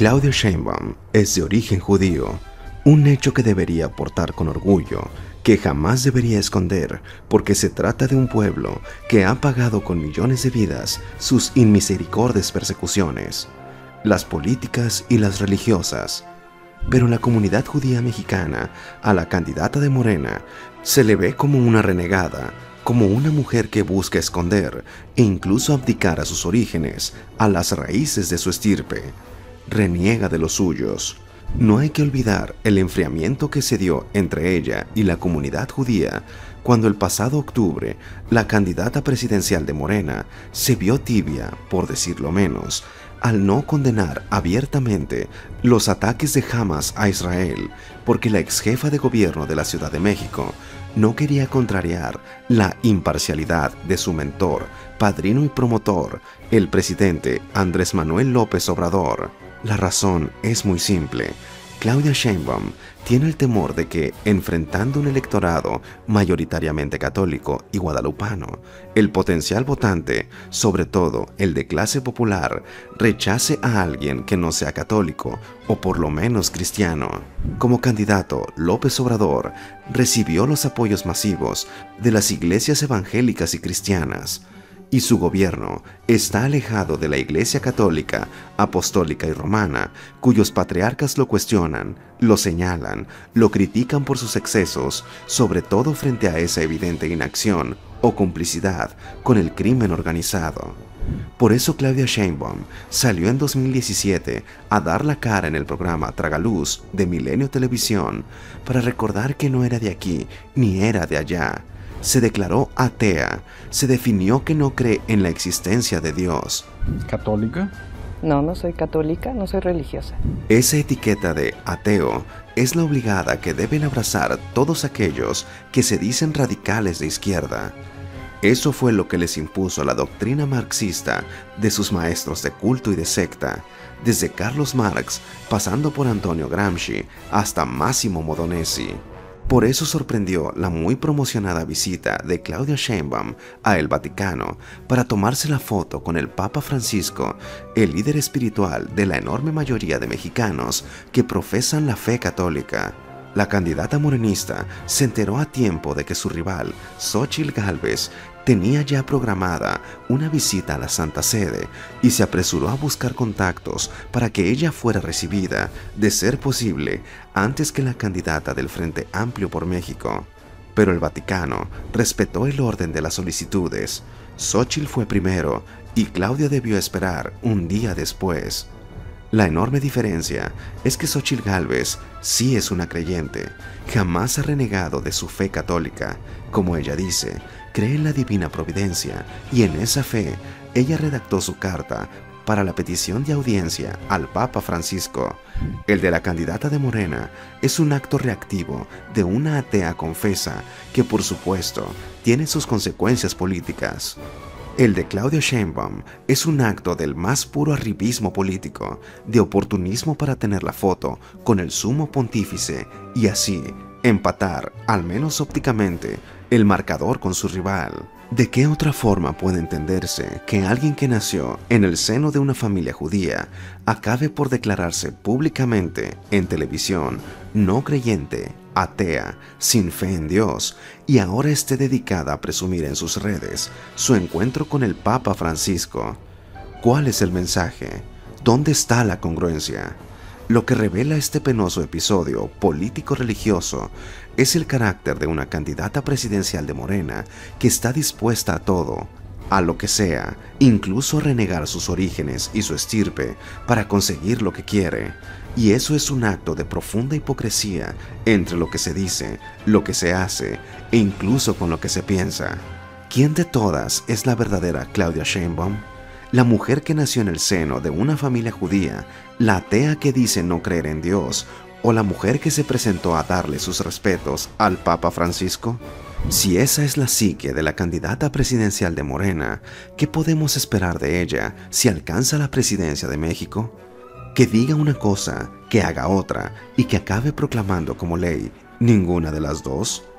Claudia Sheinbaum es de origen judío, un hecho que debería portar con orgullo, que jamás debería esconder, porque se trata de un pueblo que ha pagado con millones de vidas sus inmisericordias persecuciones, las políticas y las religiosas. Pero la comunidad judía mexicana, a la candidata de Morena, se le ve como una renegada, como una mujer que busca esconder e incluso abdicar a sus orígenes, a las raíces de su estirpe. Reniega de los suyos. No hay que olvidar el enfriamiento que se dio entre ella y la comunidad judía cuando el pasado octubre la candidata presidencial de Morena se vio tibia, por decirlo menos, al no condenar abiertamente los ataques de Hamas a Israel, porque la ex jefa de gobierno de la Ciudad de México no quería contrariar la imparcialidad de su mentor, padrino y promotor, el presidente Andrés Manuel López Obrador. La razón es muy simple. Claudia Sheinbaum tiene el temor de que, enfrentando un electorado mayoritariamente católico y guadalupano, el potencial votante, sobre todo el de clase popular, rechace a alguien que no sea católico o por lo menos cristiano. Como candidato, López Obrador recibió los apoyos masivos de las iglesias evangélicas y cristianas, y su gobierno está alejado de la Iglesia Católica, Apostólica y Romana, cuyos patriarcas lo cuestionan, lo señalan, lo critican por sus excesos, sobre todo frente a esa evidente inacción o complicidad con el crimen organizado. Por eso Claudia Sheinbaum salió en 2017 a dar la cara en el programa Tragaluz de Milenio Televisión para recordar que no era de aquí ni era de allá. Se declaró atea, se definió que no cree en la existencia de Dios. ¿Católica? No, no soy católica, no soy religiosa. Esa etiqueta de ateo es la obligada que deben abrazar todos aquellos que se dicen radicales de izquierda. Eso fue lo que les impuso la doctrina marxista de sus maestros de culto y de secta, desde Carlos Marx, pasando por Antonio Gramsci, hasta Massimo Modonesi. Por eso sorprendió la muy promocionada visita de Claudia Sheinbaum a el Vaticano para tomarse la foto con el Papa Francisco, el líder espiritual de la enorme mayoría de mexicanos que profesan la fe católica. La candidata morenista se enteró a tiempo de que su rival, Xóchitl Gálvez, tenía ya programada una visita a la Santa Sede y se apresuró a buscar contactos para que ella fuera recibida, de ser posible, antes que la candidata del Frente Amplio por México. Pero el Vaticano respetó el orden de las solicitudes. Xóchitl fue primero y Claudia debió esperar un día después. La enorme diferencia es que Xóchitl Gálvez sí es una creyente, jamás ha renegado de su fe católica. Como ella dice, cree en la divina providencia y en esa fe ella redactó su carta para la petición de audiencia al Papa Francisco. El de la candidata de Morena es un acto reactivo de una atea confesa que, por supuesto, tiene sus consecuencias políticas. El de Claudia Sheinbaum es un acto del más puro arribismo político, de oportunismo para tener la foto con el sumo pontífice y así empatar, al menos ópticamente, el marcador con su rival. ¿De qué otra forma puede entenderse que alguien que nació en el seno de una familia judía acabe por declararse públicamente en televisión no creyente, atea, sin fe en Dios, y ahora esté dedicada a presumir en sus redes su encuentro con el Papa Francisco? ¿Cuál es el mensaje? ¿Dónde está la congruencia? Lo que revela este penoso episodio político-religioso es el carácter de una candidata presidencial de Morena que está dispuesta a todo, a lo que sea, incluso a renegar sus orígenes y su estirpe para conseguir lo que quiere. Y eso es un acto de profunda hipocresía entre lo que se dice, lo que se hace e incluso con lo que se piensa. ¿Quién de todas es la verdadera Claudia Sheinbaum? ¿La mujer que nació en el seno de una familia judía, la atea que dice no creer en Dios, o la mujer que se presentó a darle sus respetos al Papa Francisco? Si esa es la psique de la candidata presidencial de Morena, ¿qué podemos esperar de ella si alcanza la presidencia de México? Que diga una cosa, que haga otra y que acabe proclamando como ley ninguna de las dos.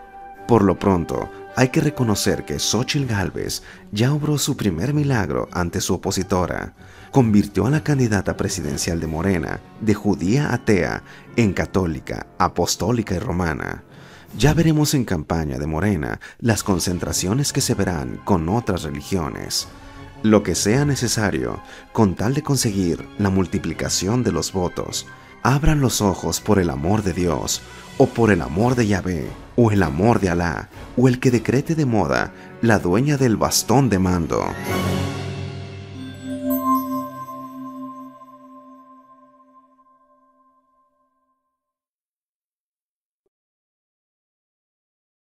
Por lo pronto, hay que reconocer que Xóchitl Gálvez ya obró su primer milagro ante su opositora. Convirtió a la candidata presidencial de Morena de judía atea en católica, apostólica y romana. Ya veremos en campaña de Morena las concentraciones que se verán con otras religiones. Lo que sea necesario, con tal de conseguir la multiplicación de los votos. Abran los ojos por el amor de Dios, o por el amor de Yahvé, o el amor de Alá, o el que decrete de moda la dueña del bastón de mando.